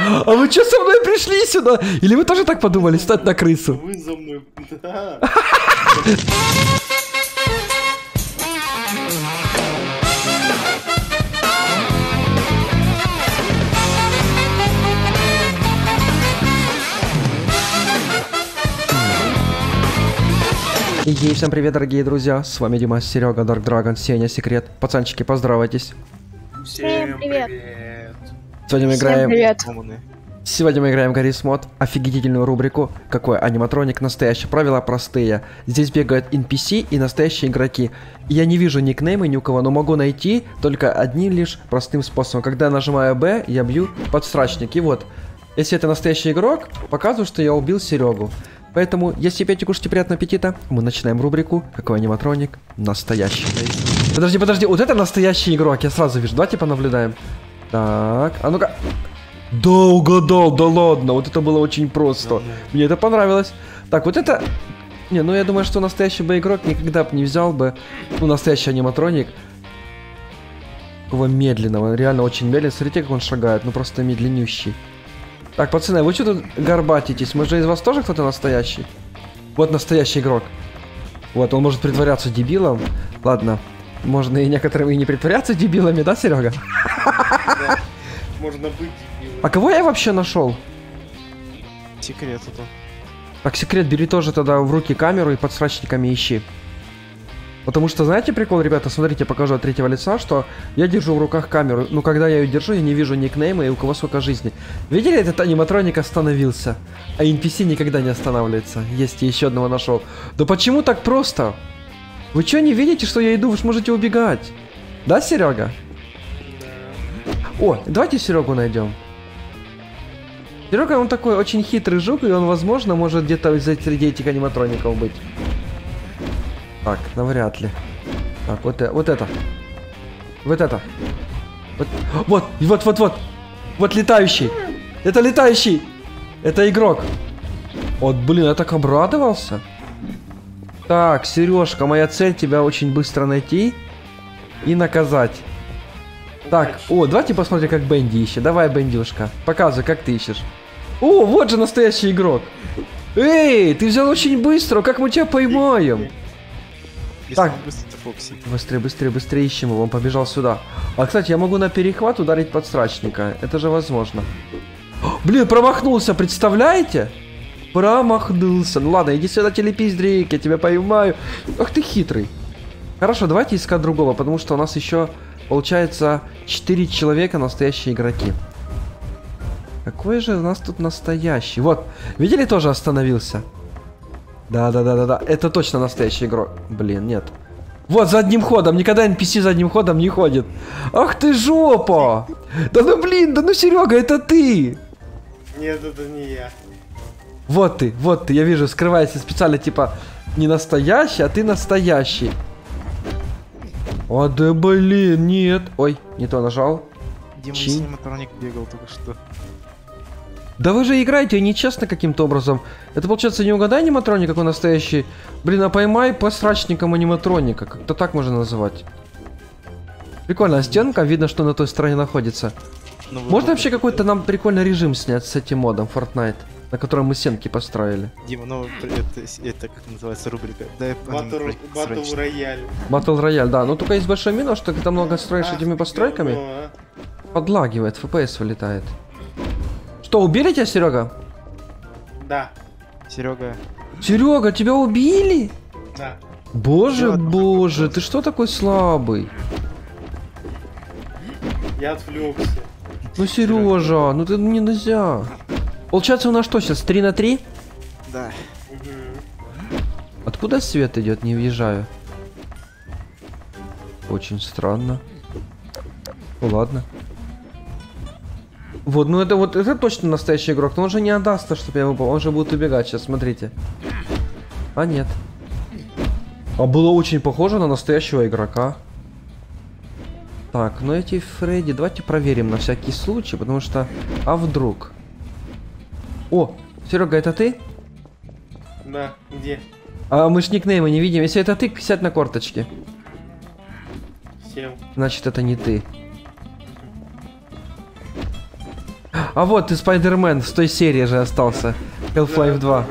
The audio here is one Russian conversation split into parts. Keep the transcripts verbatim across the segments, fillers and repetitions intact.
А вы что со мной пришли сюда? Или вы тоже так подумали, стать на крысу? Вы за мной, да. И всем привет, дорогие друзья, с вами Дима, Серега, Dark Dragon, Сеня, Секрет. Пацанчики, поздоровайтесь. Всем привет. Сегодня мы Всем играем... привет. Сегодня мы играем Garry's Mod, офигительную рубрику «Какой аниматроник настоящий?». Правила простые. Здесь бегают эн пи си и настоящие игроки. И я не вижу никнеймы ни у кого, но могу найти только одним лишь простым способом. Когда я нажимаю Б, я бью подстрачник. И вот, если это настоящий игрок, показываю, что я убил Серегу. Поэтому, если пейте, кушайте, приятного аппетита, мы начинаем рубрику «Какой аниматроник настоящий?». Подожди, подожди, вот это настоящий игрок, я сразу вижу. Давайте понаблюдаем. Так, а ну-ка. Да, угадал, да ладно, вот это было очень просто. Да, мне это понравилось. Так, вот это... Не, ну я думаю, что настоящий бы игрок никогда бы не взял бы, ну, настоящий аниматроник. Такого медленного, он реально очень медленный. Смотрите, как он шагает, ну просто медленнющий. Так, пацаны, вы что тут горбатитесь? Может, из вас тоже кто-то настоящий? Вот настоящий игрок. Вот, он может притворяться дебилом. Ладно, можно и некоторым и не притворяться дебилами, да, Серега? Да, можно быть дебилом. А кого я вообще нашел? Секрет это. Так, Секрет, бери тоже тогда в руки камеру и подсрачниками ищи. Потому что, знаете прикол, ребята, смотрите, покажу от третьего лица, что я держу в руках камеру. Но когда я ее держу, я не вижу никнейма и у кого сколько жизни. Видели, этот аниматроник остановился? А эн пи си никогда не останавливается. Есть, я еще одного нашел. Да почему так просто? Вы что, не видите, что я иду? Вы же можете убегать. Да, Серега? Да. О, давайте Серегу найдем. Серега, он такой очень хитрый жук, и он, возможно, может где-то среди этих аниматроников быть. Так, навряд ли. Так, вот, вот это. Вот это. Вот, вот, вот, вот, вот. Вот летающий. Это летающий. Это игрок. Вот, блин, я так обрадовался. Так, Сережка, моя цель тебя очень быстро найти и наказать. Так, о, давайте посмотрим, как Бенди ищет. Давай, Бендюшка, показывай, как ты ищешь. О, вот же настоящий игрок. Эй, ты взял очень быстро, как мы тебя поймаем? Так, быстрее, быстрее, быстрее ищем его, он побежал сюда. А, кстати, я могу на перехват ударить подстрачника, это же возможно. О, блин, промахнулся, представляете? Промахнулся. Ну ладно, иди сюда, телепиздрик, я тебя поймаю. Ах ты хитрый. Хорошо, давайте искать другого, потому что у нас еще, получается, четыре человека настоящие игроки. Какой же у нас тут настоящий? Вот, видели, тоже остановился. Да-да-да-да-да, это точно настоящий игрок. Блин, нет. Вот, задним ходом, никогда эн пи си задним ходом не ходит. Ах ты жопа! Да ну блин, да ну Серега, это ты! Нет, это не я. Вот ты, вот ты, я вижу, скрывается специально, типа, не настоящий, а ты настоящий. О, да блин, нет. Ой, не то нажал. Дима, аниматроник бегал только что. Да вы же играете нечестно каким-то образом. Это получается не угадай аниматроник, какой настоящий. Блин, а поймай посрачником аниматроника. Как-то так можно называть. Прикольная стенка, видно, что на той стороне находится. Ну, можно вообще какой-то нам прикольный режим снять с этим модом Fortnite, на котором мы стенки построили? Дима, ну это, это как называется рубрика? Да, Батл Рояль. Батл Рояль, да. Но только есть большой минус, что когда много строишь а, этими постройками, а? подлагивает, эф пи эс вылетает. Что, убили тебя, Серега? Да. Серега. Серега, тебя убили? Да. Боже, боже, ты что такой слабый? Я отвлекся. Ну, Сережа, ну ты не нельзя. Получается, у нас что сейчас, три на три? Да. Угу. Откуда свет идет, не въезжаю. Очень странно. Ну ладно. Вот, ну это вот, это точно настоящий игрок, но он же не отдаст, чтобы я выпал, он же будет убегать сейчас, смотрите. А нет. А было очень похоже на настоящего игрока. Так, ну эти Фредди, давайте проверим на всякий случай, потому что, а вдруг? О, Серега, это ты? Да, где? А мы ж никнеймы не видим, если это ты, сядь на корточки. Сел. Значит, это не ты. А вот ты Спайдермен с той серии же остался. Half-Life два.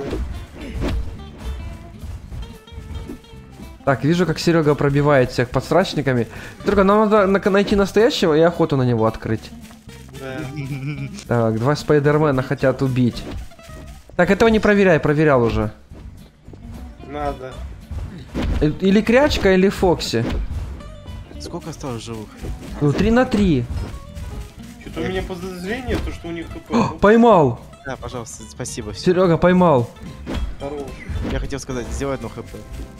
Так, вижу, как Серега пробивает всех подсрачниками. Только нам надо на- найти настоящего и охоту на него открыть. Да. Так, два Спайдермена хотят убить. Так, этого не проверяй, проверял уже. Надо. Э, Или Крячка, или Фокси. Сколько осталось живых? Ну, три на три. Что-то у меня подозрение, то что у них хп. О, Ну, поймал! Да, пожалуйста, спасибо. всё. Серега, поймал. хорош. Я хотел сказать, сделай одно хп.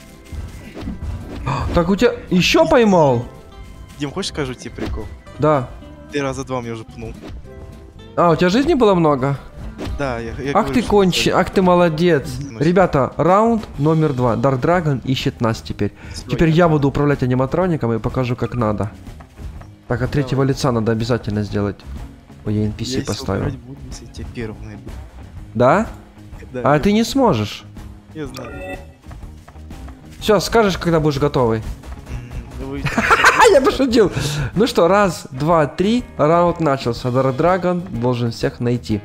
Так, у тебя еще поймал? Дим, хочешь скажу тебе прикол? Да. Ты раза два мне уже пнул. А, у тебя жизни было много? Да, я, я Ах говорю, ты что кончи, это- ах ты молодец. Ну, Ребята, раунд номер два. Dark Dragon ищет нас теперь. Всё, Теперь я- я буду управлять аниматроником и покажу, как надо. Так, от третьего лица надо обязательно сделать. Ой, я эн пи си Я если поставил. убирать буду, если я тебя первым найду. Да? Да, А я- ты не сможешь. Я знаю. Все, скажешь, когда будешь готовый. М, да вы- А, я пошутил. Ну что, раз, два, три, раунд начался. Dark Dragon должен всех найти.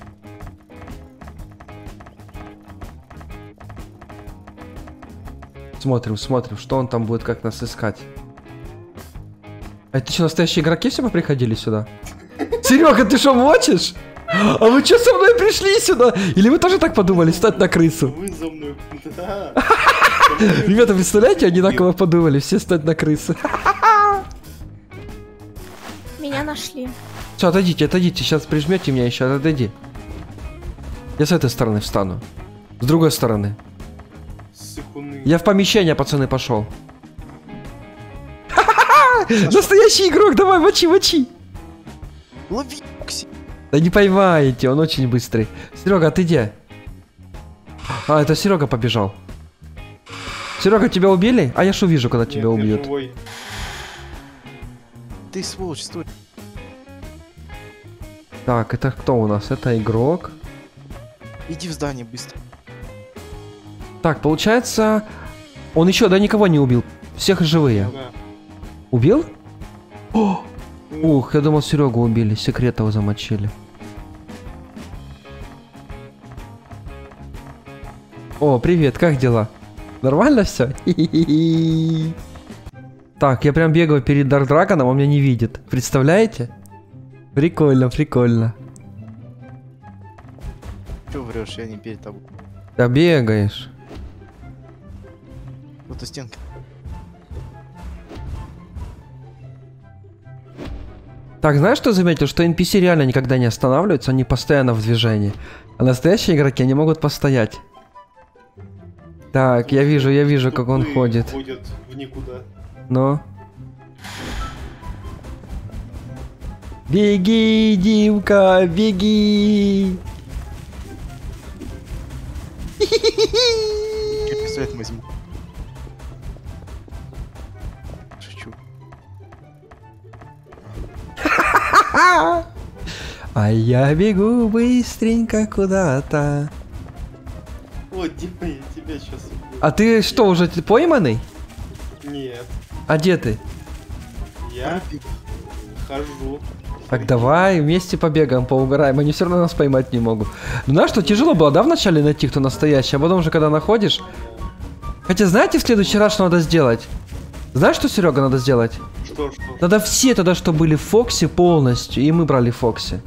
Смотрим, смотрим, что он там будет, как нас искать. А это что, настоящие игроки все приходили сюда? Серега, ты что, мочишь? А вы что со мной пришли сюда? Или вы тоже так подумали, стать на крысу? Вы за мной. Да. Ребята, представляете, одинаково подумали, все стать на крысу. Меня нашли. Все, отойдите, отойдите, сейчас прижмете меня еще, отойди. Я с этой стороны встану. С другой стороны. Сыкуны. Я в помещение, пацаны, пошел. Настоящий игрок, давай, мочи, мочи. Лови, Кси. Да не поймаете, он очень быстрый. Серега, а ты где? А, это Серега побежал. Серега, тебя убили? А я ж увижу, когда тебя Нет, я убьют. живой. Ты сволочь, стой. Так, это кто у нас? Это игрок. Иди в здание быстро. Так, получается, он еще, да, никого не убил. Всех живые. Да. Убил? О! Ух, я думал, Серегу убили, Секретова замочили. О, привет, как дела? Нормально все? Так, я прям бегаю перед Dark Dragon, он меня не видит. Представляете? Прикольно, прикольно. Че врешь, я не перед тобой. Да бегаешь. Вот у стенки. Так, знаешь, что заметил? Что эн пи си реально никогда не останавливаются, они постоянно в движении. А настоящие игроки, они могут постоять. Так, я вижу, я вижу, как он Тупые ходит. Ходят в никуда. Ну. Беги, Димка, беги! Я пистолет возьму. Шучу. А я бегу быстренько куда-то. О, Дима, я тебя сейчас убью. А ты что, уже т- пойманный? Нет, А где ты? я хожу. Так давай вместе побегаем, поугараем. Они все равно нас поймать не могут. Ну знаешь, что тяжело было, да, вначале найти, кто настоящий, а потом уже, когда находишь... Хотя знаете, в следующий раз, что надо сделать? Знаешь, что, Серега, надо сделать? Что, что? Надо все тогда, что были в Фоксе полностью, и мы брали Фокси.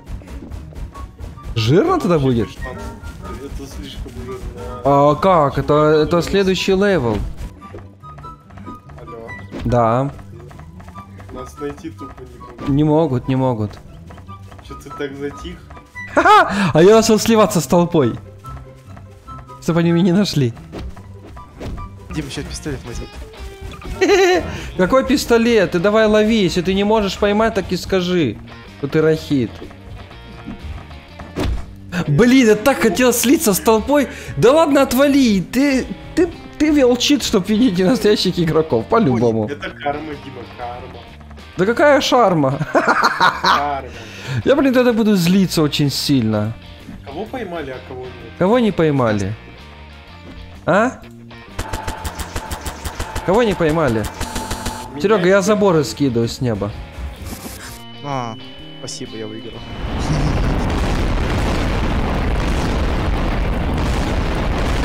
Жирно тогда будет? Это слишком жирно. А как? Это, это следующий левел. Алло. Да. Нас найти тупо не могут. Не могут, не могут. Че ты так затих? Ха-ха! А я начал сливаться с толпой. Чтобы они меня не нашли. Дима, сейчас пистолет возьму. Какой пистолет? Ты давай лови. Если ты не можешь поймать, так и скажи, что ты рахит. Блин, я так хотел слиться с толпой. Да ладно, отвали. Ты, ты, ты вел чит, чтобы видеть настоящих игроков. По-любому. Это карма, Дима, карма. Да какая шарма. Карма. Я, блин, тогда буду злиться очень сильно. Кого поймали, а кого нет? Кого не поймали? А? Кого не поймали? Меня Серега, я тебя- заборы скидываю с неба. А, спасибо, я выиграл.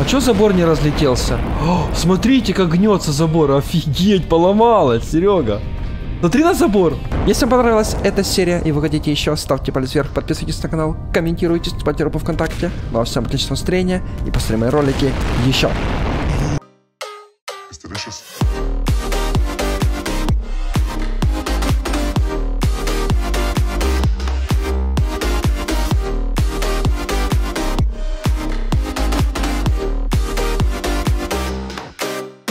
А чё забор не разлетелся? О, смотрите, как гнется забор. Офигеть, поломалось, Серега. Смотри на забор. Если вам понравилась эта серия и вы хотите еще, ставьте палец вверх, подписывайтесь на канал, комментируйте, ставьте группу ВКонтакте. Ну а всем отличного настроения и посмотрим мои ролики еще.